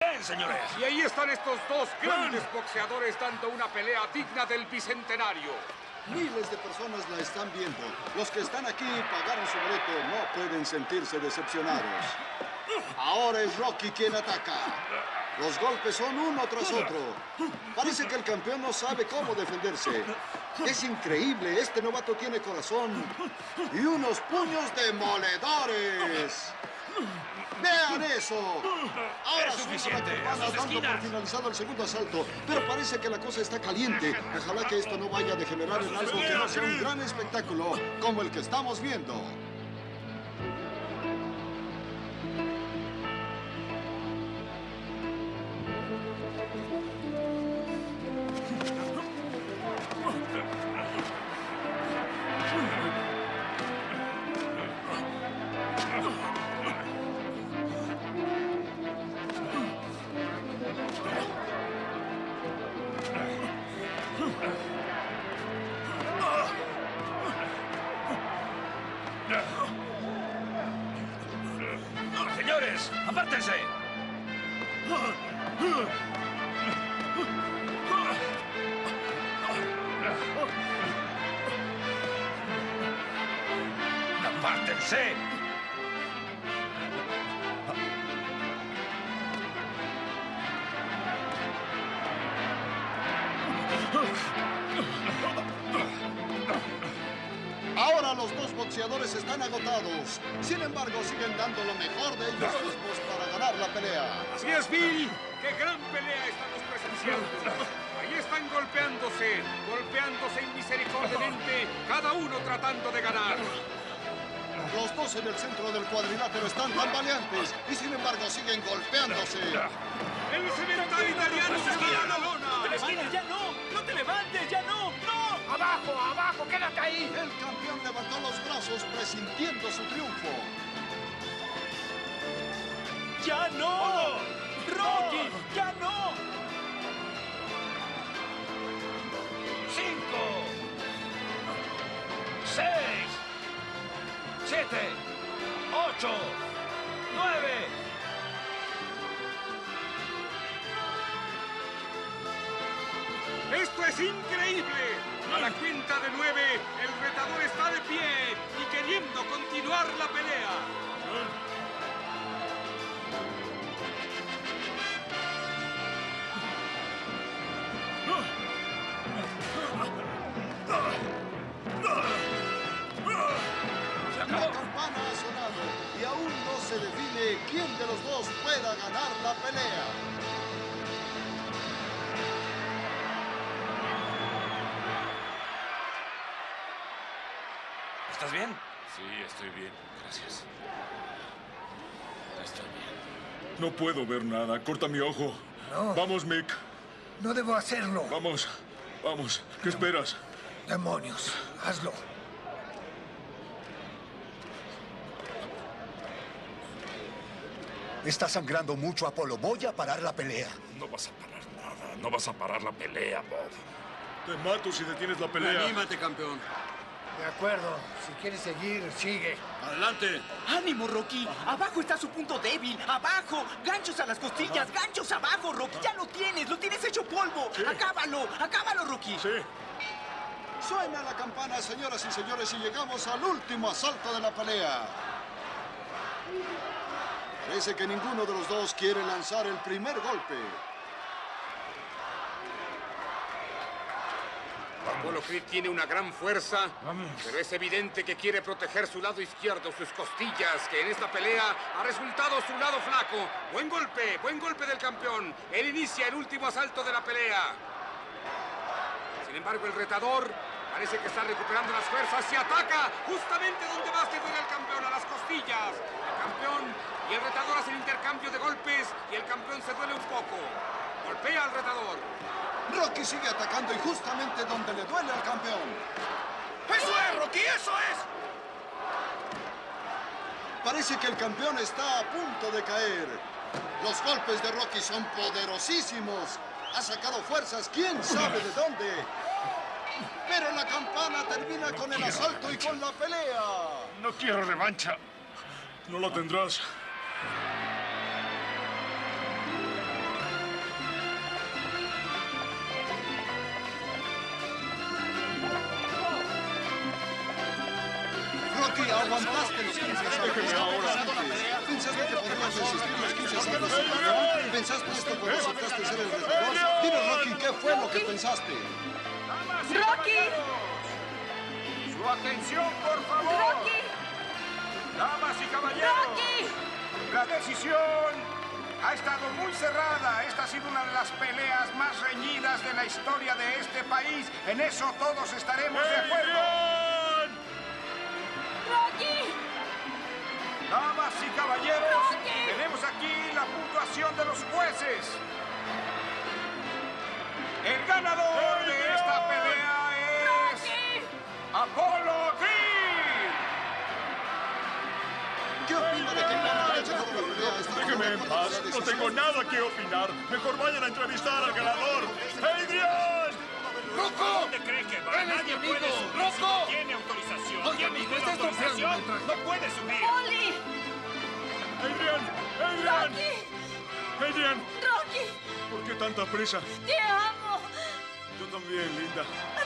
Bien, señores. Y ahí están estos dos grandes boxeadores dando una pelea digna del bicentenario. Miles de personas la están viendo. Los que están aquí pagaron su boleto. No pueden sentirse decepcionados. Ahora es Rocky quien ataca. Los golpes son uno tras otro. Parece que el campeón no sabe cómo defenderse. Es increíble. Este novato tiene corazón y unos puños demoledores. ¡Vean eso! Ahora es suficiente. dando por finalizado el segundo asalto. Pero parece que la cosa está caliente. Ojalá que esto no vaya a degenerar en algo que no sea un gran espectáculo como el que estamos viendo. Señores, apártense. ¡Apártense! Ahora los dos boxeadores están agotados. Sin embargo, siguen dando lo mejor de ellos mismos para ganar la pelea. Así es, Bill. ¡Qué gran pelea estamos presenciando! Ahí están golpeándose inmisericordiamente, cada uno tratando de ganar. Los dos en el centro del cuadrilátero están tambaleantes y sin embargo siguen golpeándose. ¡El cemental italiano se va a la lona! ¡No te levantes, ya no! ¡No te levantes, ya no! ¡No! ¡Abajo, abajo! ¡Quédate ahí! El campeón levantó los brazos presintiendo su triunfo. ¡Ya no! ¡Rocky! ¡Ya no! 5, 6, 7, 8, 9. ¡Esto es increíble! A la cuenta de 9, el retador está de pie y queriendo continuar la pelea. La campana ha sonado y aún no se define quién de los dos pueda ganar la pelea. ¿Estás bien? Sí, estoy bien, gracias. Estoy bien. No puedo ver nada. Corta mi ojo. No. Vamos, Mick. No debo hacerlo. Vamos. Vamos. ¿Qué esperas? Demonios, hazlo. Está sangrando mucho, Apolo. Voy a parar la pelea. No vas a parar nada. No vas a parar la pelea, Bob. Te mato si detienes la pelea. Anímate, campeón. De acuerdo. Si quieres seguir, sigue. Adelante. ¡Ánimo, Rocky! ¡Abajo está su punto débil! ¡Abajo! ¡Ganchos a las costillas! ¡Ganchos abajo, Rocky! ¡Ya lo tienes! ¡Lo tienes hecho polvo! Sí. ¡Acábalo! ¡Acábalo, Rocky! Sí. Suena la campana, señoras y señores, y llegamos al último asalto de la pelea. Parece que ninguno de los dos quiere lanzar el primer golpe. Apollo Creed tiene una gran fuerza, pero es evidente que quiere proteger su lado izquierdo, sus costillas, que en esta pelea ha resultado su lado flaco. Buen golpe del campeón. Él inicia el último asalto de la pelea. Sin embargo, el retador parece que está recuperando las fuerzas y ataca justamente donde más le duele al campeón, a las costillas. El campeón y el retador hacen intercambio de golpes y el campeón se duele un poco. Golpea al retador. Rocky sigue atacando y justamente donde le duele al campeón. ¡Eso es, Rocky! ¡Eso es! Parece que el campeón está a punto de caer. Los golpes de Rocky son poderosísimos. Ha sacado fuerzas, quién sabe de dónde. Pero la campana termina con el asalto y con la pelea. No quiero revancha. No la tendrás. Rocky, aguantaste los 15 asaltos. Déjeme ahora. ¿Pensaste que podrías resistir los 15 asaltos sin campeón? ¿Pensaste esto cuando aceptaste ser el retador? Dime, Rocky, ¿qué fue lo que pensaste? ¡Rocky! ¡Su atención, por favor! ¡Rocky! ¡Damas y caballeros! ¡Rocky! La decisión ha estado muy cerrada. Esta ha sido una de las peleas más reñidas de la historia de este país. En eso todos estaremos de acuerdo. ¡Rocky! Damas y caballeros, ¡Rocky! tenemos aquí la puntuación de los jueces. El ganador de esta pelea es... ¡Rocky! ¡Apolo Creed! ¿Qué opina de que Apolo haya ganado la pelea? ¿Está Déjeme en paz. No tengo nada que opinar. Mejor vayan a entrevistar al ganador. ¡Adrián! ¡Rocco! ¿Dónde cree que va? ¡Ven, Nadie amigo! puede subir si ¡Rocco! no tiene autorización. Oye, Si no amigo, tiene estás autorización, tropeando. no puede subir. ¡Polly! ¡Adrián! ¡Adrián! ¡Rocky! ¡Adrián! ¡Rocky! ¿Por qué tanta prisa? ¡Te amo! Yo también, linda.